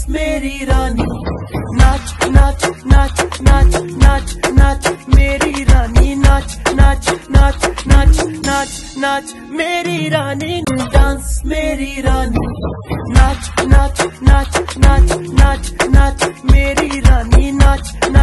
मेरी रानी, नाच नाच नाच नाच नाच नाच मेरी रानी, नाच नाच नाच नाच नाच नाच मेरी रानी, डांस मेरी रानी, नाच नाच नाच नाच नाच नाच मेरी रानी, नाच नाच